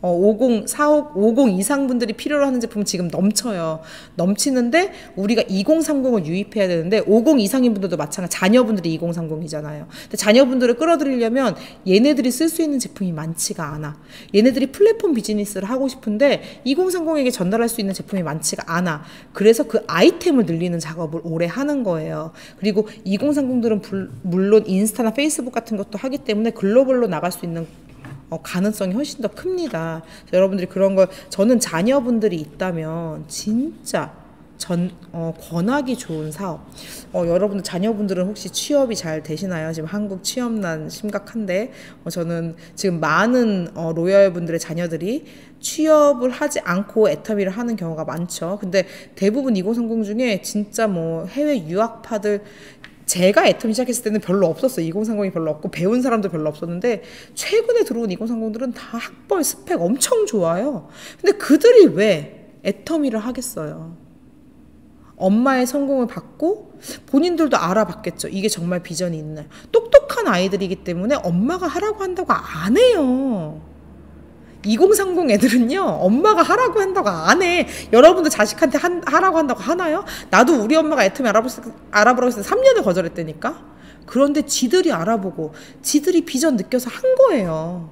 어, 오십, 사십, 오십 이상 분들이 필요로 하는 제품은 지금 넘쳐요. 넘치는데 우리가 이공삼공을 유입해야 되는데 오십 이상인 분들도 마찬가지, 자녀분들이 이공삼공이잖아요. 근데 자녀분들을 끌어들이려면 얘네들이 쓸 수 있는 제품이 많지가 않아. 얘네들이 플랫폼 비즈니스를 하고 싶은데 이공삼공에게 전달할 수 있는 제품이 많지가 않아. 그래서 그 아이템을 늘리는 작업을 오래 하는 거예요. 그리고 이공삼공들은 불, 물론 인스타나 페이스북 같은 것도 하기 때문에 글로벌로 나갈 수 있는 어, 가능성이 훨씬 더 큽니다. 여러분들이 그런 걸, 저는 자녀분들이 있다면 진짜 전, 어, 권하기 좋은 사업. 어, 여러분들 자녀분들은 혹시 취업이 잘 되시나요? 지금 한국 취업난 심각한데, 어, 저는 지금 많은 어, 로열분들의 자녀들이 취업을 하지 않고 애터미를 하는 경우가 많죠. 근데 대부분 이공삼공 중에 진짜 뭐 해외 유학파들, 제가 애터미 시작했을 때는 별로 없었어요. 이공삼공이 별로 없고 배운 사람도 별로 없었는데 최근에 들어온 이공삼공들은 다 학벌 스펙 엄청 좋아요. 근데 그들이 왜 애터미를 하겠어요? 엄마의 성공을 받고 본인들도 알아봤겠죠. 이게 정말 비전이 있나요? 똑똑한 아이들이기 때문에 엄마가 하라고 한다고 안 해요. 이공삼공 애들은요, 엄마가 하라고 한다고 안 해. 여러분들 자식한테 한, 하라고 한다고 하나요? 나도 우리 엄마가 애터미 알아보라고 했을 때 삼 년을 거절했다니까? 그런데 지들이 알아보고 지들이 비전 느껴서 한 거예요.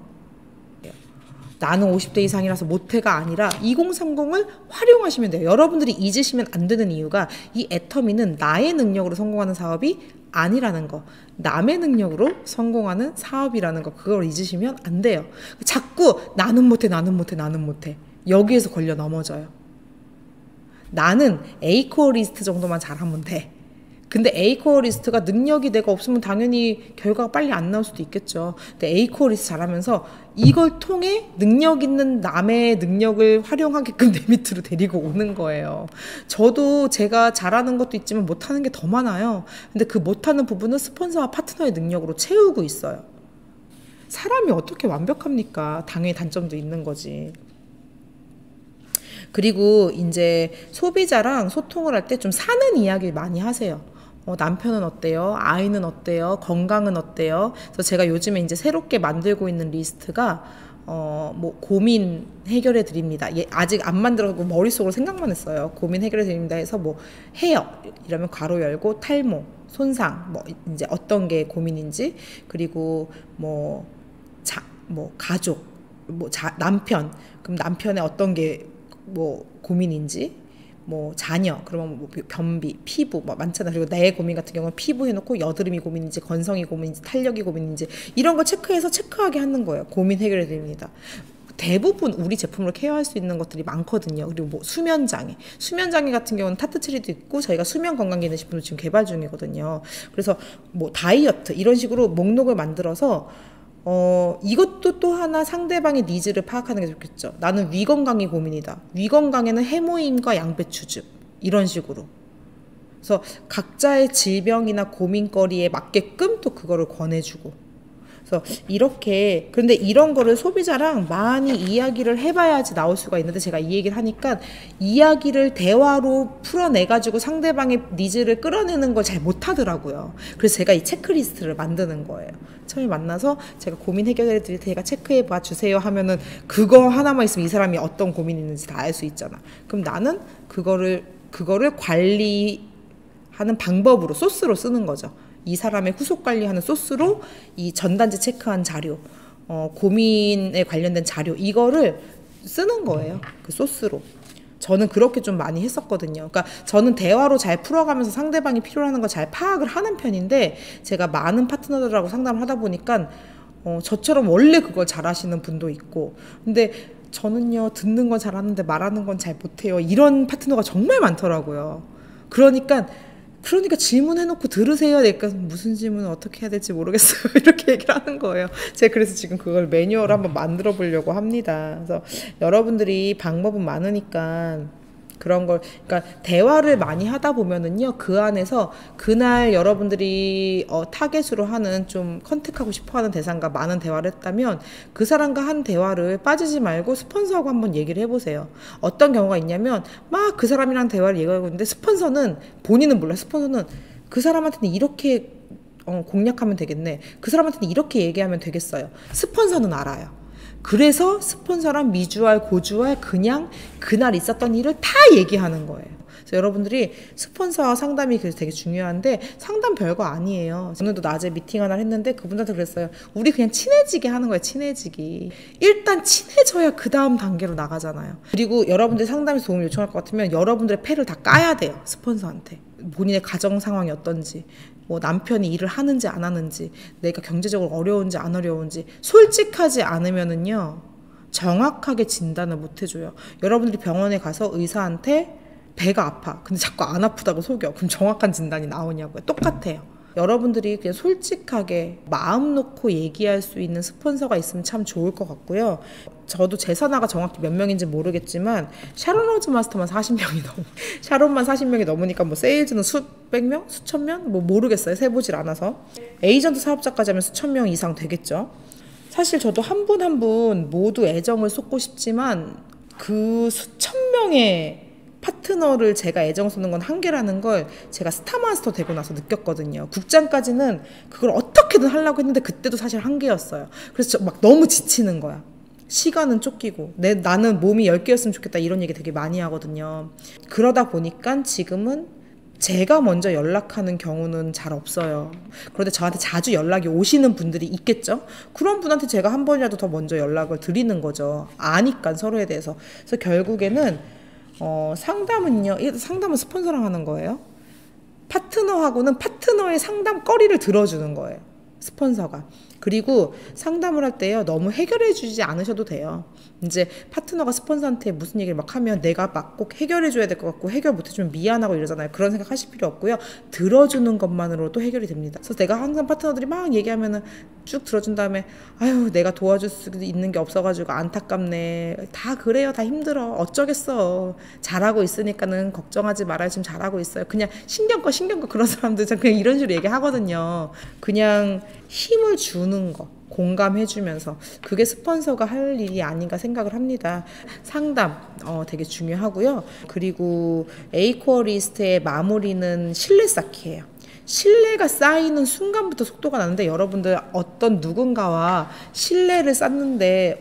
나는 오십 대 이상이라서 못해가 아니라 이공삼공을 활용하시면 돼요. 여러분들이 잊으시면 안 되는 이유가 이 애터미는 나의 능력으로 성공하는 사업이 아니라는 거, 남의 능력으로 성공하는 사업이라는 거, 그걸 잊으시면 안 돼요. 자꾸 나는 못해 나는 못해 나는 못해 여기에서 걸려 넘어져요. 나는 A코어 리스트 정도만 잘하면 돼. 근데 A코어 리스트가 능력이 내가 없으면 당연히 결과가 빨리 안 나올 수도 있겠죠. 근데 A코어 리스트 잘하면서 이걸 통해 능력 있는 남의 능력을 활용하게끔 내 밑으로 데리고 오는 거예요. 저도 제가 잘하는 것도 있지만 못하는 게 더 많아요. 근데 그 못하는 부분은 스폰서와 파트너의 능력으로 채우고 있어요. 사람이 어떻게 완벽합니까? 당연히 단점도 있는 거지. 그리고 이제 소비자랑 소통을 할 때 좀 사는 이야기를 많이 하세요. 어, 남편은 어때요? 아이는 어때요? 건강은 어때요? 그래서 제가 요즘에 이제 새롭게 만들고 있는 리스트가 어, 뭐 고민 해결해 드립니다. 예, 아직 안 만들어서 머릿속으로 생각만 했어요. 고민 해결해 드립니다 해서 뭐 헤어 이러면 괄호 열고 탈모, 손상, 뭐 이제 어떤 게 고민인지, 그리고 뭐 자, 뭐 가족, 뭐 자, 남편, 그럼 남편의 어떤 게 뭐 고민인지, 뭐 자녀, 그러면 뭐 변비, 피부 뭐 많잖아. 그리고 내 고민 같은 경우는 피부 해놓고 여드름이 고민인지, 건성이 고민인지, 탄력이 고민인지 이런 거 체크해서 체크하게 하는 거예요. 고민 해결해 드립니다. 대부분 우리 제품으로 케어할 수 있는 것들이 많거든요. 그리고 뭐 수면 장애, 수면 장애 같은 경우는 타트체리도 있고 저희가 수면 건강 기능 식품도 지금 개발 중이거든요. 그래서 뭐 다이어트 이런 식으로 목록을 만들어서 어, 이것도 또 하나 상대방의 니즈를 파악하는 게 좋겠죠. 나는 위 건강이 고민이다. 위 건강에는 해모임과 양배추즙. 이런 식으로. 그래서 각자의 질병이나 고민거리에 맞게끔 또 그거를 권해주고. 그래서 이렇게, 그런데 이런 거를 소비자랑 많이 이야기를 해봐야지 나올 수가 있는데, 제가 이 얘기를 하니까 이야기를 대화로 풀어내가지고 상대방의 니즈를 끌어내는 걸 잘 못하더라고요. 그래서 제가 이 체크리스트를 만드는 거예요. 처음에 만나서 제가 고민 해결해 드릴 테니까 체크해 봐 주세요 하면은 그거 하나만 있으면 이 사람이 어떤 고민이 있는지 다 알 수 있잖아. 그럼 나는 그거를 그거를 관리하는 방법으로, 소스로 쓰는 거죠. 이 사람의 후속 관리하는 소스로 이 전단지 체크한 자료, 어, 고민에 관련된 자료, 이거를 쓰는 거예요. 그 소스로. 저는 그렇게 좀 많이 했었거든요. 그러니까 저는 대화로 잘 풀어가면서 상대방이 필요로 하는 걸 잘 파악을 하는 편인데, 제가 많은 파트너들하고 상담을 하다 보니까 어, 저처럼 원래 그걸 잘하시는 분도 있고, 근데 저는요 듣는 건 잘하는데 말하는 건 잘 못해요, 이런 파트너가 정말 많더라고요. 그러니까 그러니까 질문해놓고 들으세요. 그러니까 무슨 질문을 어떻게 해야 될지 모르겠어요. 이렇게 얘기를 하는 거예요. 제가 그래서 지금 그걸 매뉴얼을 한번 만들어 보려고 합니다. 그래서 여러분들이 방법은 많으니까 그런 걸, 그러니까 대화를 많이 하다 보면은요, 그 안에서 그날 여러분들이 어, 타겟으로 하는, 좀 컨택하고 싶어하는 대상과 많은 대화를 했다면 그 사람과 한 대화를 빠지지 말고 스폰서하고 한번 얘기를 해보세요. 어떤 경우가 있냐면 막 그 사람이랑 대화를 얘기하고 있는데 스폰서는, 본인은 몰라, 스폰서는 그 사람한테는 이렇게 어, 공략하면 되겠네, 그 사람한테는 이렇게 얘기하면 되겠어요. 스폰서는 알아요. 그래서 스폰서랑 미주알, 고주알 그냥 그날 있었던 일을 다 얘기하는 거예요. 그래서 여러분들이 스폰서와 상담이 그래서 되게 중요한데 상담 별거 아니에요. 오늘도 낮에 미팅 하나 했는데 그분한테 그랬어요. 우리 그냥 친해지게 하는 거예요. 친해지기. 일단 친해져야 그 다음 단계로 나가잖아요. 그리고 여러분들이 상담에서 도움을 요청할 것 같으면 여러분들의 패를 다 까야 돼요. 스폰서한테. 본인의 가정 상황이 어떤지, 뭐 남편이 일을 하는지 안 하는지, 내가 경제적으로 어려운지 안 어려운지 솔직하지 않으면은요 정확하게 진단을 못 해줘요. 여러분들이 병원에 가서 의사한테 배가 아파 근데 자꾸 안 아프다고 속여. 그럼 정확한 진단이 나오냐고요. 똑같아요. 여러분들이 그냥 솔직하게 마음 놓고 얘기할 수 있는 스폰서가 있으면 참 좋을 것 같고요. 저도 제 산하가 정확히 몇 명인지 모르겠지만 샤론 로즈 마스터만 사십 명이 넘어 샤론만 사십 명이 넘으니까 뭐 세일즈는 수백 명? 수천 명? 뭐 모르겠어요. 세보질 않아서. 에이전트 사업자까지 하면 수천 명 이상 되겠죠. 사실 저도 한 분 한 분 모두 애정을 쏟고 싶지만 그 수천 명의 파트너를 제가 애정 쏟는 건 한계라는 걸 제가 스타마스터 되고 나서 느꼈거든요. 국장까지는 그걸 어떻게든 하려고 했는데 그때도 사실 한계였어요. 그래서 막 너무 지치는 거야. 시간은 쫓기고 내, 나는 몸이 열 개였으면 좋겠다 이런 얘기 되게 많이 하거든요. 그러다 보니까 지금은 제가 먼저 연락하는 경우는 잘 없어요. 그런데 저한테 자주 연락이 오시는 분들이 있겠죠. 그런 분한테 제가 한 번이라도 더 먼저 연락을 드리는 거죠. 아니까 서로에 대해서. 그래서 결국에는 어, 상담은요, 상담은 스폰서랑 하는 거예요. 파트너하고는 파트너의 상담거리를 들어주는 거예요. 스폰서가. 그리고 상담을 할 때요 너무 해결해 주지 않으셔도 돼요. 이제 파트너가 스폰서한테 무슨 얘기를 막 하면 내가 막 꼭 해결해 줘야 될 것 같고 해결 못 해주면 미안하고 이러잖아요. 그런 생각 하실 필요 없고요. 들어주는 것만으로도 해결이 됩니다. 그래서 내가 항상 파트너들이 막 얘기하면은 쭉 들어준 다음에 아유 내가 도와줄 수 있는 게 없어가지고 안타깝네. 다 그래요. 다 힘들어. 어쩌겠어. 잘하고 있으니까는 걱정하지 말아요. 지금 잘하고 있어요. 그냥 신경 꺼 신경 꺼. 그런 사람들 그냥 이런 식으로 얘기하거든요. 그냥 힘을 주는 거 공감해주면서 그게 스폰서가 할 일이 아닌가 생각을 합니다. 상담 어, 되게 중요하고요. 그리고 에이코어 리스트의 마무리는 신뢰 쌓기예요. 신뢰가 쌓이는 순간부터 속도가 나는데 여러분들 어떤 누군가와 신뢰를 쌓는데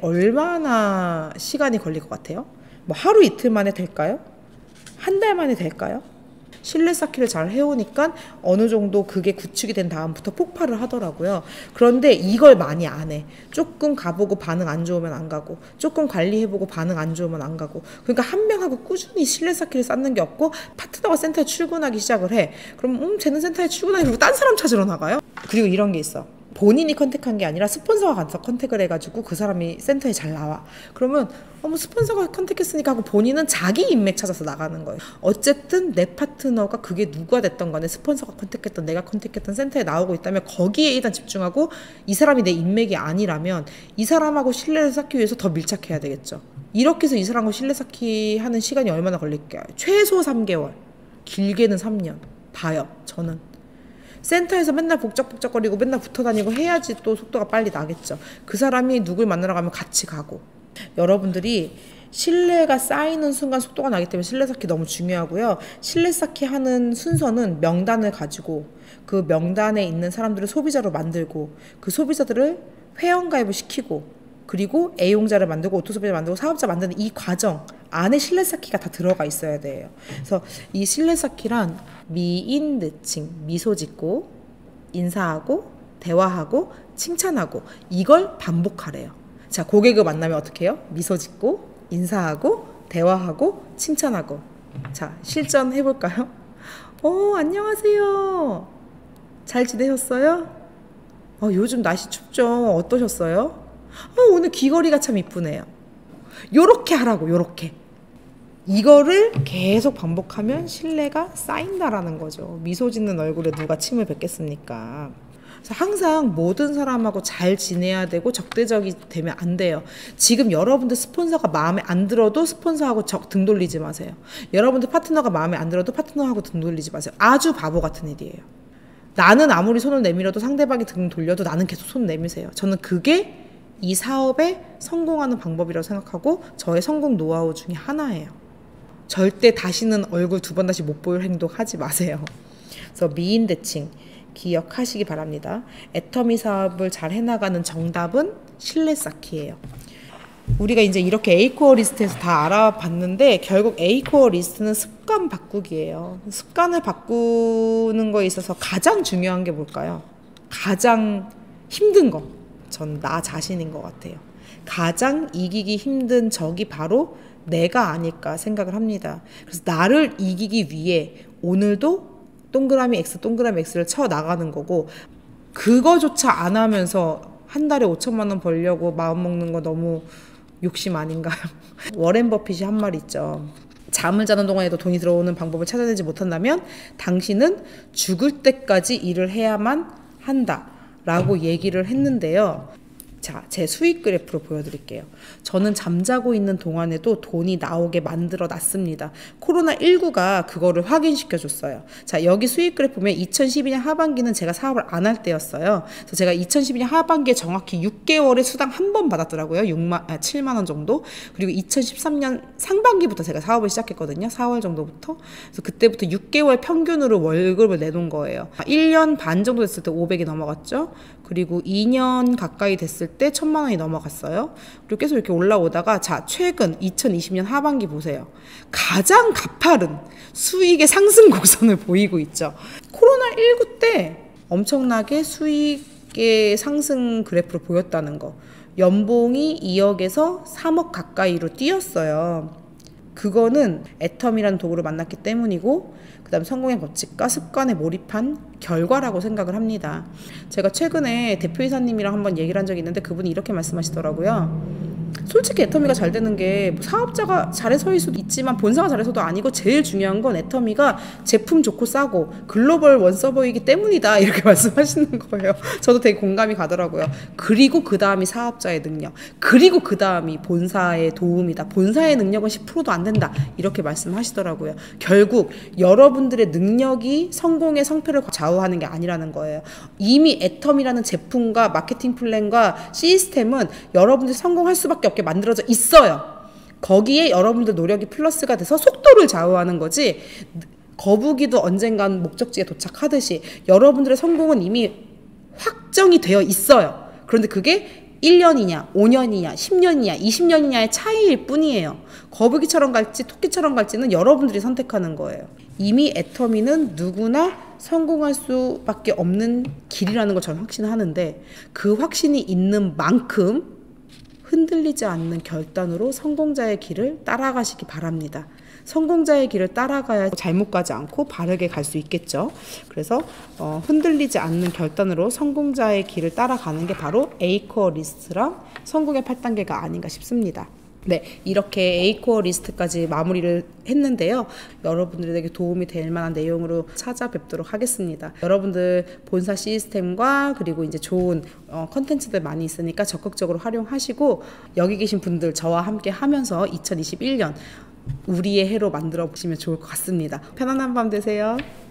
얼마나 시간이 걸릴 것 같아요? 뭐 하루 이틀 만에 될까요? 한 달 만에 될까요? 신뢰 쌓기를 잘 해오니까 어느 정도 그게 구축이 된 다음부터 폭발을 하더라고요. 그런데 이걸 많이 안 해. 조금 가보고 반응 안 좋으면 안 가고 조금 관리해보고 반응 안 좋으면 안 가고. 그러니까 한 명하고 꾸준히 신뢰 쌓기를 쌓는 게 없고 파트너가 센터에 출근하기 시작을 해. 그럼 음 쟤는 센터에 출근하기 그리고 딴 사람 찾으러 나가요. 그리고 이런 게 있어. 본인이 컨택한 게 아니라 스폰서가 가서 컨택을 해가지고 그 사람이 센터에 잘 나와. 그러면 어머 스폰서가 컨택했으니까 하고 본인은 자기 인맥 찾아서 나가는 거예요. 어쨌든 내 파트너가 그게 누가 됐던 간에 스폰서가 컨택했던 내가 컨택했던 센터에 나오고 있다면 거기에 일단 집중하고 이 사람이 내 인맥이 아니라면 이 사람하고 신뢰를 쌓기 위해서 더 밀착해야 되겠죠. 이렇게 해서 이 사람하고 신뢰 쌓기 하는 시간이 얼마나 걸릴까요? 최소 삼 개월 길게는 삼 년 봐요. 저는 센터에서 맨날 복적복적거리고 맨날 붙어다니고 해야지 또 속도가 빨리 나겠죠. 그 사람이 누굴 만나러 가면 같이 가고. 여러분들이 신뢰가 쌓이는 순간 속도가 나기 때문에 신뢰 쌓기 너무 중요하고요. 신뢰 쌓기 하는 순서는 명단을 가지고 그 명단에 있는 사람들을 소비자로 만들고 그 소비자들을 회원가입을 시키고 그리고 애용자를 만들고 오토소비자를 만들고 사업자 만드는 이 과정 안에 신뢰 쌓기가 다 들어가 있어야 돼요. 그래서 이 신뢰 쌓기란 미인 느칭, 미소 짓고 인사하고 대화하고 칭찬하고 이걸 반복하래요. 자, 고객을 만나면 어떻게 해요? 미소 짓고 인사하고 대화하고 칭찬하고. 자, 실전 해볼까요? 어, 안녕하세요. 잘 지내셨어요? 어, 요즘 날씨 춥죠? 어떠셨어요? 어, 오늘 귀걸이가 참 이쁘네요. 요렇게 하라고, 요렇게. 이거를 계속 반복하면 신뢰가 쌓인다라는 거죠. 미소 짓는 얼굴에 누가 침을 뱉겠습니까? 그래서 항상 모든 사람하고 잘 지내야 되고 적대적이 되면 안 돼요. 지금 여러분들 스폰서가 마음에 안 들어도 스폰서하고 적, 등 돌리지 마세요. 여러분들 파트너가 마음에 안 들어도 파트너하고 등 돌리지 마세요. 아주 바보 같은 일이에요. 나는 아무리 손을 내밀어도 상대방이 등 돌려도 나는 계속 손 내미세요. 저는 그게 이 사업에 성공하는 방법이라고 생각하고 저의 성공 노하우 중에 하나예요. 절대 다시는 얼굴 두 번 다시 못 보일 행동 하지 마세요. 그래서 미인 대칭 기억하시기 바랍니다. 애터미 사업을 잘 해나가는 정답은 신뢰 쌓기예요. 우리가 이제 이렇게 A코어 리스트에서 다 알아봤는데 결국 A코어 리스트는 습관 바꾸기예요. 습관을 바꾸는 거에 있어서 가장 중요한 게 뭘까요? 가장 힘든 거. 전 나 자신인 것 같아요. 가장 이기기 힘든 적이 바로 내가 아닐까 생각을 합니다. 그래서 나를 이기기 위해 오늘도 동그라미 X, 동그라미 X를 쳐 나가는 거고, 그거조차 안 하면서 한 달에 오천만 원 벌려고 마음먹는 거 너무 욕심 아닌가요? 워렌 버핏이 한 말 있죠. 잠을 자는 동안에도 돈이 들어오는 방법을 찾아내지 못한다면 당신은 죽을 때까지 일을 해야만 한다 라고 얘기를 했는데요. 자, 제 수익 그래프로 보여드릴게요. 저는 잠자고 있는 동안에도 돈이 나오게 만들어 놨습니다. 코로나십구가 그거를 확인시켜 줬어요. 자, 여기 수익 그래프 보면 이천십이 년 하반기는 제가 사업을 안 할 때였어요. 그래서 제가 이천십이 년 하반기에 정확히 육 개월의 수당 한 번 받았더라고요. 육만, 아, 칠만 원 정도. 그리고 이천십삼 년 상반기부터 제가 사업을 시작했거든요. 사월 정도부터. 그래서 그때부터 육 개월 평균으로 월급을 내놓은 거예요. 일 년 반 정도 됐을 때 오백이 넘어갔죠. 그리고 이 년 가까이 됐을 때 천만 원이 넘어갔어요. 그리고 계속 이렇게 올라오다가, 자, 최근 이천이십 년 하반기 보세요. 가장 가파른 수익의 상승 곡선을 보이고 있죠. 코로나십구 때 엄청나게 수익의 상승 그래프를 보였다는 거. 연봉이 이억에서 삼억 가까이로 뛰었어요. 그거는 애텀이라는 도구를 만났기 때문이고, 그 다음 성공의 법칙과 습관에 몰입한 결과라고 생각을 합니다. 제가 최근에 대표이사님이랑 한번 얘기를 한 적이 있는데 그분이 이렇게 말씀하시더라고요. 솔직히 애터미가 잘 되는 게 사업자가 잘해서일 수도 있지만 본사가 잘해서도 아니고, 제일 중요한 건 애터미가 제품 좋고 싸고 글로벌 원서버이기 때문이다, 이렇게 말씀하시는 거예요. 저도 되게 공감이 가더라고요. 그리고 그 다음이 사업자의 능력, 그리고 그 다음이 본사의 도움이다. 본사의 능력은 십 퍼센트도 안 된다, 이렇게 말씀하시더라고요. 결국 여러분들의 능력이 성공의 성패를 좌우하는 게 아니라는 거예요. 이미 애텀이라는 제품과 마케팅 플랜과 시스템은 여러분들이 성공할 수밖에 없게 만들어져 있어요. 거기에 여러분들 노력이 플러스가 돼서 속도를 좌우하는 거지, 거북이도 언젠간 목적지에 도착하듯이 여러분들의 성공은 이미 확정이 되어 있어요. 그런데 그게 일 년이냐, 오 년이냐, 십 년이냐, 이십 년이냐의 차이일 뿐이에요. 거북이처럼 갈지 토끼처럼 갈지는 여러분들이 선택하는 거예요. 이미 애터미는 누구나 성공할 수밖에 없는 길이라는 걸 저는 확신하는데, 그 확신이 있는 만큼 흔들리지 않는 결단으로 성공자의 길을 따라가시기 바랍니다. 성공자의 길을 따라가야 잘못 가지 않고 바르게 갈 수 있겠죠. 그래서 어, 흔들리지 않는 결단으로 성공자의 길을 따라가는 게 바로 A코어 리스트랑 성공의 팔 단계가 아닌가 싶습니다. 네, 이렇게 A코어 리스트까지 마무리를 했는데요. 여러분들에게 도움이 될 만한 내용으로 찾아뵙도록 하겠습니다. 여러분들 본사 시스템과 그리고 이제 좋은 어, 컨텐츠들 많이 있으니까 적극적으로 활용하시고, 여기 계신 분들 저와 함께 하면서 이천이십일 년 우리의 해로 만들어 보시면 좋을 것 같습니다. 편안한 밤 되세요.